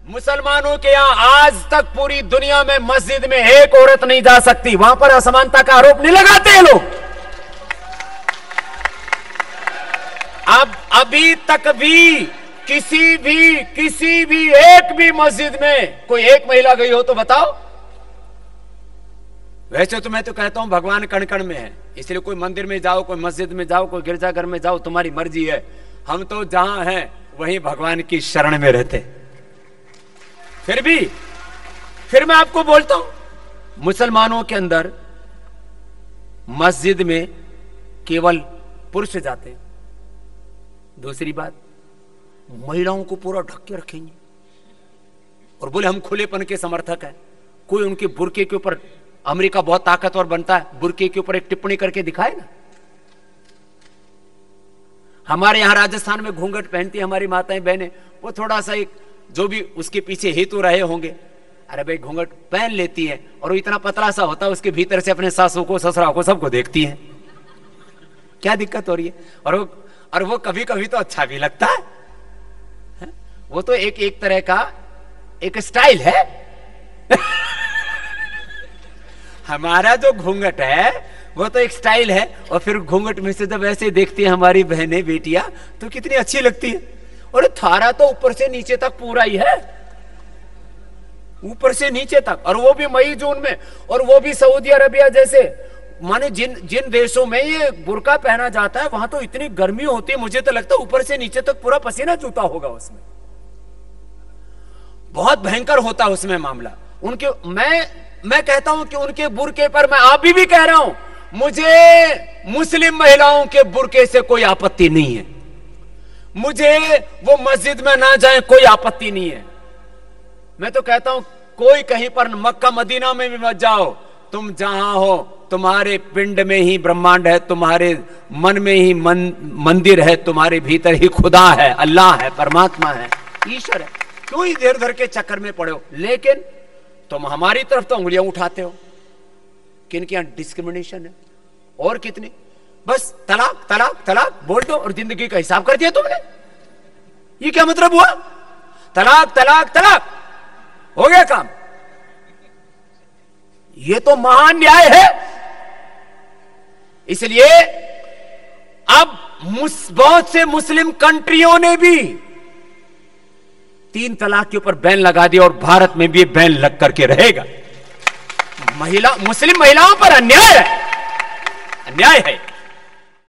मुसलमानों के यहां आज तक पूरी दुनिया में मस्जिद में एक औरत नहीं जा सकती, वहां पर असमानता का आरोप नहीं लगाते हैं लोग। अब अभी तक भी किसी भी एक भी मस्जिद में कोई एक महिला गई हो तो बताओ। वैसे तो मैं तो कहता हूं भगवान कण कण में है, इसलिए कोई मंदिर में जाओ, कोई मस्जिद में जाओ, कोई गिरजाघर में जाओ, तुम्हारी मर्जी है। हम तो जहां हैं वहीं भगवान की शरण में रहते। फिर मैं आपको बोलता हूं मुसलमानों के अंदर मस्जिद में केवल पुरुष जाते हैं। दूसरी बात, महिलाओं को पूरा ढक के रखेंगे और बोले हम खुलेपन के समर्थक हैं। कोई उनके बुर्के के ऊपर, अमेरिका बहुत ताकतवर बनता है, बुर्के के ऊपर एक टिप्पणी करके दिखाए ना। हमारे यहां राजस्थान में घूंघट पहनती है हमारी माताएं बहनें, वो थोड़ा सा एक जो भी उसके पीछे हेतु रहे होंगे, अरे भाई घूंघट पहन लेती है और वो इतना पतला सा होता है, उसके भीतर से अपने सासू को, ससुरा को, सबको देखती है। क्या दिक्कत हो रही है? और वो कभी कभी तो अच्छा भी लगता है। वो तो एक तरह का एक स्टाइल है। हमारा जो घूंघट है वो तो एक स्टाइल है, और फिर घूंघट में से जब ऐसे देखती है हमारी बहनें बेटियां तो कितनी अच्छी लगती है। और थारा तो ऊपर से नीचे तक पूरा ही है, ऊपर से नीचे तक, और वो भी मई जून में, और वो भी सऊदी अरबिया जैसे, माने जिन देशों में ये बुर्का पहना जाता है वहां तो इतनी गर्मी होती है, मुझे तो लगता है ऊपर से नीचे तक पूरा पसीना चूता होगा उसमें, बहुत भयंकर होता है उसमें मामला। उनके मैं कहता हूं कि उनके बुर्के पर, मैं अभी भी कह रहा हूं, मुझे मुस्लिम महिलाओं के बुर्के से कोई आपत्ति नहीं है, मुझे वो मस्जिद में ना जाए कोई आपत्ति नहीं है। मैं तो कहता हूं कोई कहीं पर, मक्का मदीना में भी मत जाओ, तुम जहां हो तुम्हारे पिंड में ही ब्रह्मांड है, तुम्हारे मन में ही मंदिर है, तुम्हारे भीतर ही खुदा है, अल्लाह है, परमात्मा है, ईश्वर है। क्यों इधर उधर के चक्कर में पड़े हो? लेकिन तुम हमारी तरफ तो उंगलियां उठाते हो। किनके यहां डिस्क्रिमिनेशन है और कितनी, बस तलाक तलाक तलाक बोल दो और जिंदगी का हिसाब कर दिया तुमने। ये क्या मतलब हुआ? तलाक तलाक तलाक, हो गया काम। ये तो महान न्याय है। इसलिए अब बहुत से मुस्लिम कंट्रियों ने भी 3 तलाक के ऊपर बैन लगा दिया, और भारत में भी बैन लग करके रहेगा। मुस्लिम महिलाओं पर अन्याय है, अन्याय है।